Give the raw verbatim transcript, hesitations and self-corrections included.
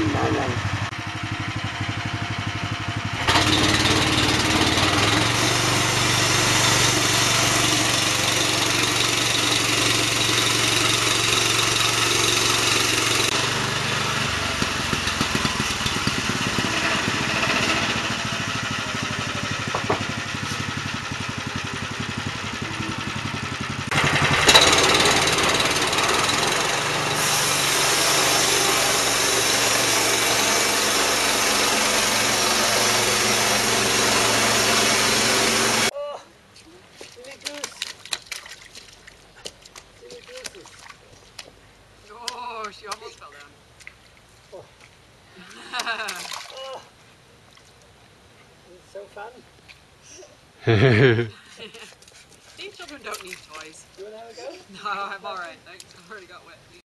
No, no. Oh, she almost fell down. Oh. Oh. It's so fun. These children don't need toys. You want to have a go? No, I'm alright. Thanks. I've already got wet feet.